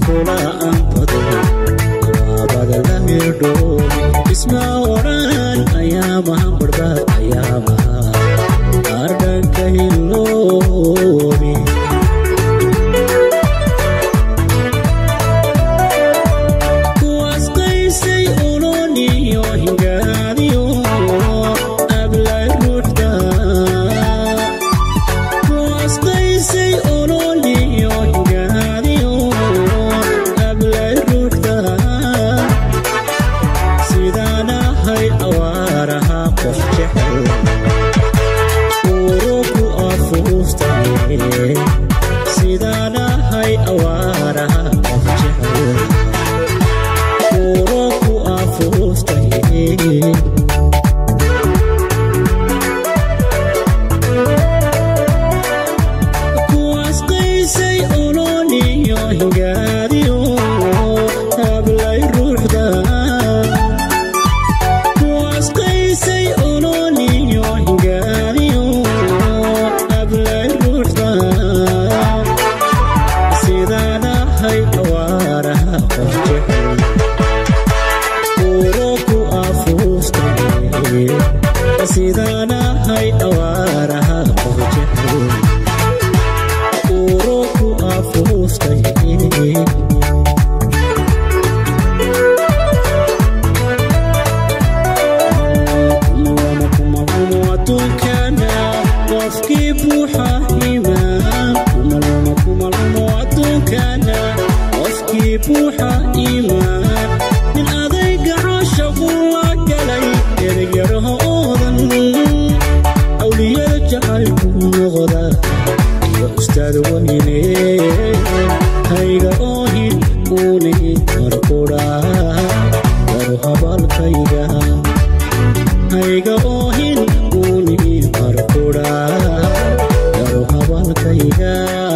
kula anbado abada la mirdho isma oran ayamaha barbaad ayamaha ardanka hiloobi kuwaas qaysay uloniyo hingaadiyo ablay ruuxda kuwaas qaysay uloniyo hingaadiyo ablay ruuxda sidaanahay awaaraha qof jecel uruku afuuftay sidaanahay awaaraha qof jecel uruku afuuftay kuwaas qaysay uloniyo hingaadiyo ablay ruuxda kuwaas qaysay uloniyo hingaadiyo ablay ruuxda sidaanahay awaaraha qof jecel uruku afuuftay sidaanahay awaaraha qof jecel uruku afuuftay adduunkana qofkii buuxa iimaan adduunkana qofkii buuxa iimaan min adayga caashaqu la galay ereygyarahoodan awliyada jacaylku noqda iyo ustaad weyne hayga oohin uuni marqudha garu habalkayga hayga oohin uuni marqudha garu habalkayga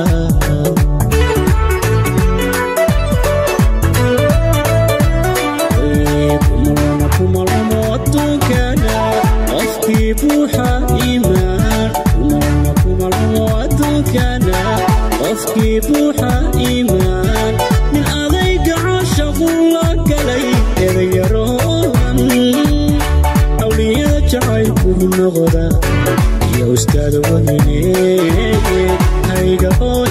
kumalamo adduunkana qofkii buuxa iimaan kumalamo adduunkana qofkii buuxa iimaan min adayga caashaqu la galay ereygyaroodan awliyada jacaylku noqda iyo ustaad weyne hayga